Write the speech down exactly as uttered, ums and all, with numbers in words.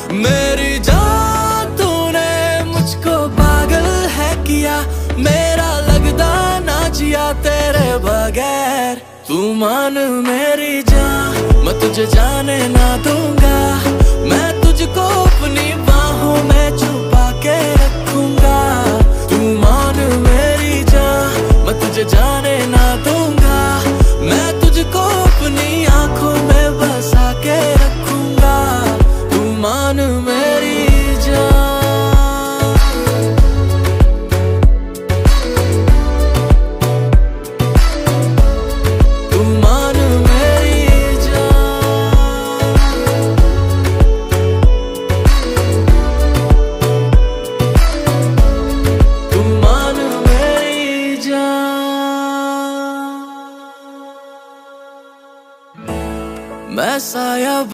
मेरी जान तूने मुझको पागल है किया, मेरा लगदा ना जिया तेरे बगैर। तू मान मेरी जान, मैं तुझे जाने ना दूंगा, मैं तुझको अपनी बाहों में छुपा के रखूंगा। तू मान मेरी जान, मैं तुझे जाने ना दूंगा, मैं तुझको अपनी आंखों में बसा के रखूंगा। तू मान मेरी जान, तू मान मेरी जान, तू मान मेरी जान। मैं साया